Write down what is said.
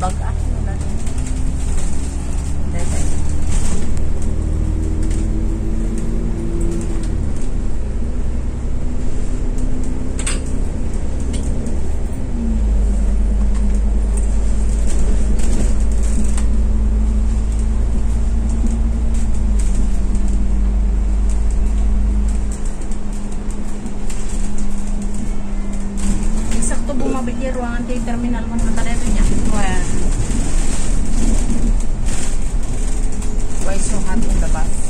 baga. Sakto bumabit yung ruangan kay terminal mo na talaga niya. Well, why so hot in the bus?